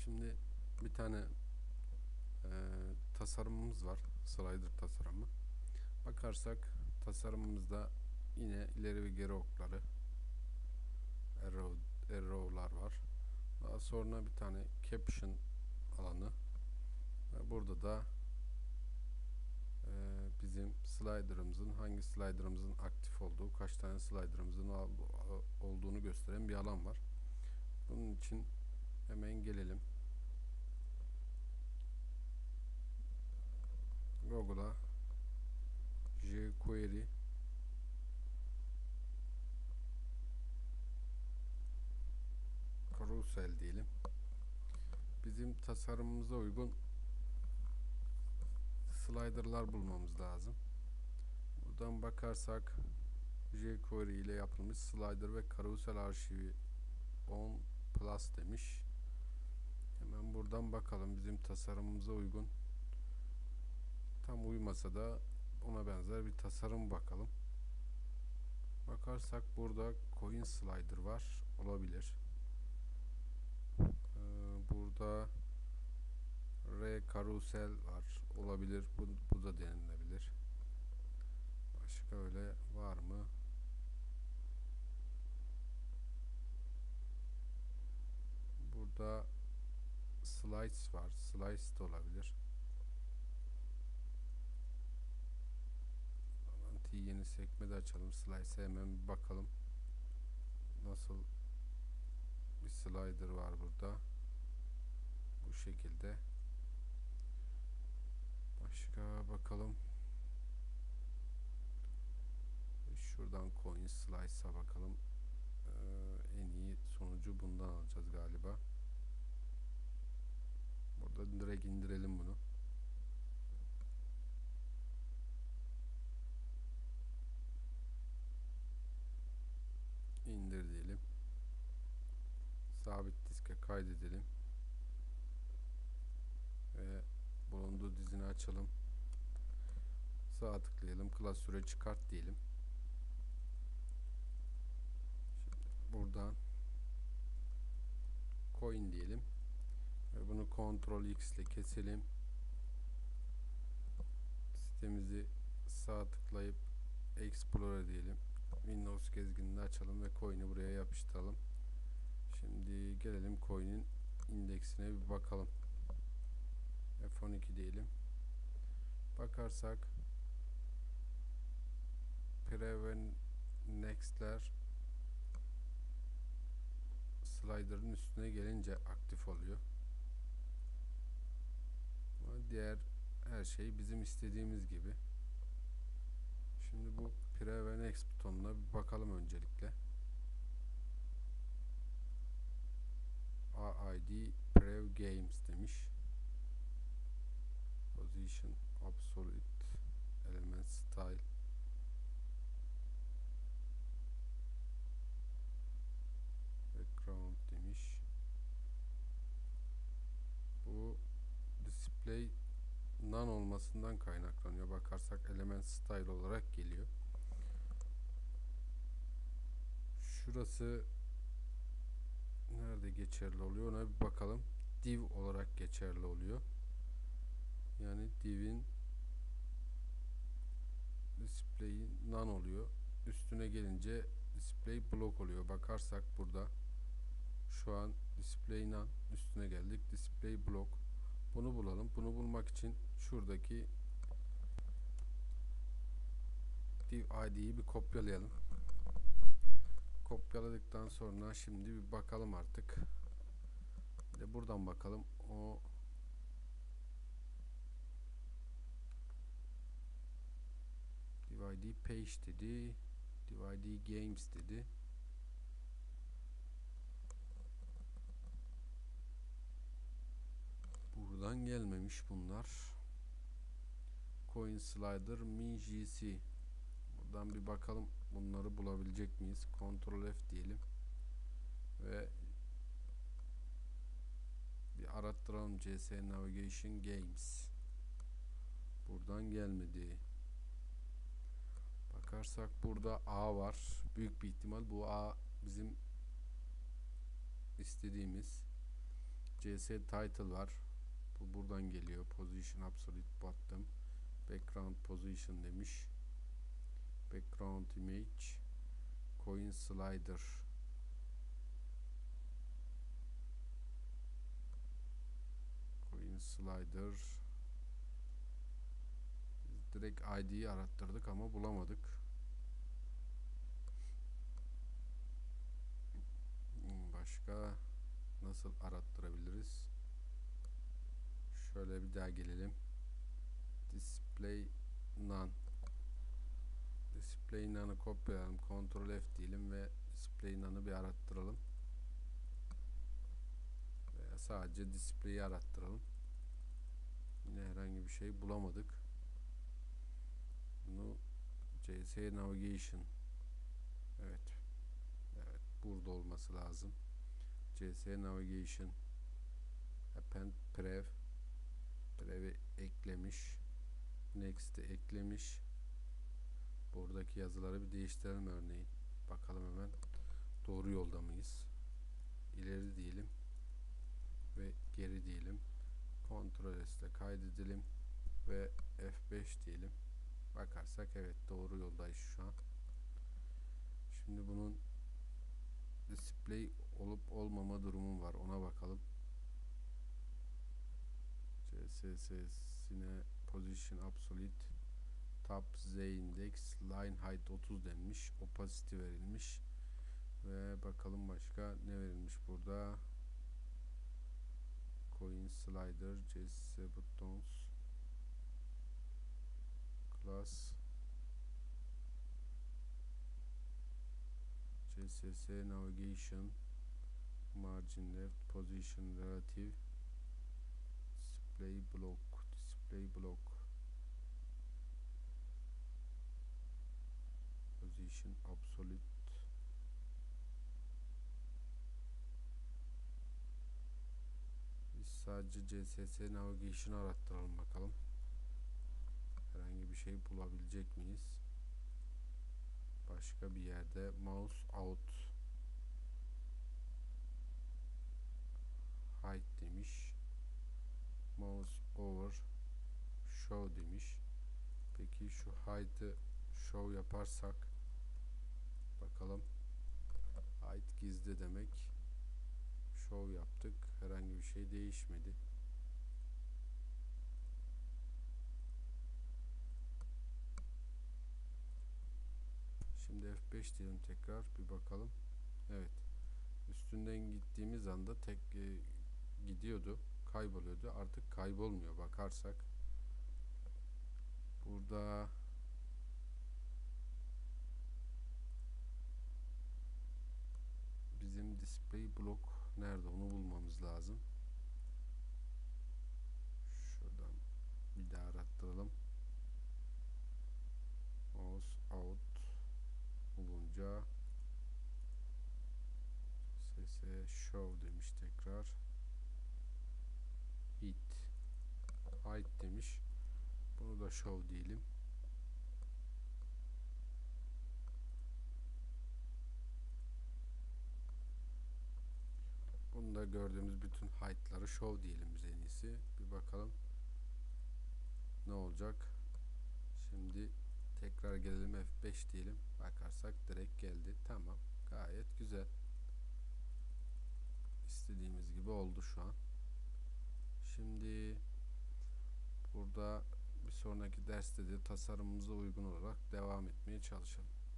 Şimdi bir tane tasarımımız var. Slider tasarımı. Bakarsak tasarımımızda yine ileri ve geri okları, arrow'lar var. Daha sonra bir tane caption alanı ve burada da bizim slider'ımızın hangi slider'ımızın aktif olduğu, kaç tane slider'ımızın olduğunu gösteren bir alan var. Bunun için hemen gelelim. Google'a jQuery carousel diyelim. Bizim tasarımımıza uygun slider'lar bulmamız lazım. Buradan bakarsak jQuery ile yapılmış slider ve carousel arşivi 10 plus demiş. Hemen buradan bakalım bizim tasarımımıza uygun. Tam uymasa da ona benzer bir tasarım bakalım. Bakarsak burada coin slider var. Olabilir. Burada carousel var. Olabilir. Bu da denilebilir. Başka öyle var mı? Burada slice var. Slice de olabilir. Yeni sekmede açalım. Slice'e hemen bir bakalım. Nasıl bir slider var burada. Bu şekilde. Başka bakalım. Şuradan coin slice'a bakalım. En iyi sonucu bundan alacağız galiba. Burada direkt indirelim bunu. İndir diyelim. Sabit diske kaydedelim. Ve bulunduğu dizini açalım. Sağ tıklayalım. Klasöre çıkart diyelim. Şimdi buradan coin diyelim. Ve bunu Ctrl X ile keselim. Sitemizi sağ tıklayıp Explorer diyelim. Windows gezginini açalım ve coin'i buraya yapıştıralım. Şimdi gelelim coin'in indeksine bir bakalım. F12 diyelim. Bakarsak Pre ve Next'ler slider'ın üstüne gelince aktif oluyor. Ama diğer her şey bizim istediğimiz gibi. Şimdi bu Pre ve Next butonuna bir bakalım öncelikle. AID Prev Games demiş. Position Absolute Element Style Background demiş. Bu display none olmasından kaynaklanıyor. Bakarsak element style olarak geliyor. Şurası nerede geçerli oluyor ona bir bakalım. Div olarak geçerli oluyor. Yani div'in display'i none oluyor. Üstüne gelince display block oluyor. Bakarsak burada şu an display none, üstüne geldik display block. Bunu bulalım. Bunu bulmak için şuradaki div id'yi bir kopyalayalım. Kopyaladıktan sonra şimdi bir bakalım artık. Bir de buradan bakalım. O div id page dedi. Div id games dedi. Buradan gelmemiş bunlar. Coin slider mi.gc. Buradan bir bakalım bunları bulabilecek miyiz? Ctrl F diyelim. Ve bir arattıralım CS Navigation Games. Buradan gelmedi. Bakarsak burada A var. Büyük bir ihtimal bu A bizim istediğimiz. CS title var. Bu buradan geliyor. Position absolute bottom. Background position demiş. Background image. Coin slider. Coin slider. Biz direkt ID'yi arattırdık ama bulamadık. Başka nasıl arattırabiliriz? Şöyle bir daha gelelim. Display none. Display none'ı kopyalayalım. Ctrl F diyelim ve display none'ı bir arattıralım. Veya sadece display'i arattıralım. Yine herhangi bir şey bulamadık. Bunu CS navigation. Evet. Evet. Burada olması lazım. CS navigation. Append prev. Prev'i eklemiş. Next'i eklemiş. Buradaki yazıları bir değiştirelim örneğin. Bakalım hemen doğru yolda mıyız? İleri diyelim ve geri diyelim. Ctrl S ile kaydedelim ve F5 diyelim. Bakarsak evet doğru yoldayız şu an. Şimdi bunun display olup olmama durumu var. Ona bakalım. CSS'ine position absolute tab z index line height 30 denmiş. Opacity verilmiş. Ve bakalım başka ne verilmiş burada. Coin slider CSS buttons class CSS navigation margin left position relative display block position absolute biz sadece CSS navigation arattıralım bakalım herhangi bir şey bulabilecek miyiz? Başka bir yerde mouse out height demiş. Mouse over show demiş. Peki şu height'ı show yaparsak bakalım. Height gizli demek. Show yaptık. Herhangi bir şey değişmedi. Şimdi F5 diyelim tekrar bir bakalım. Evet. Üstünden gittiğimiz anda gidiyordu. Kayboluyordu. Artık kaybolmuyor. Bakarsak burada bizim display block nerede? Onu bulmamız lazım. Şuradan bir daha arattıralım. Mouse out bulunca sese show demiş tekrar. Height demiş. Bunu da show diyelim. Bunda gördüğümüz bütün height'ları show diyelim biz en iyisi. Bir bakalım ne olacak. Şimdi tekrar gelelim F5 diyelim. Bakarsak direkt geldi. Tamam. Gayet güzel. İstediğimiz gibi oldu şu an. Şimdi burada bir sonraki derste de tasarımımıza uygun olarak devam etmeye çalışalım.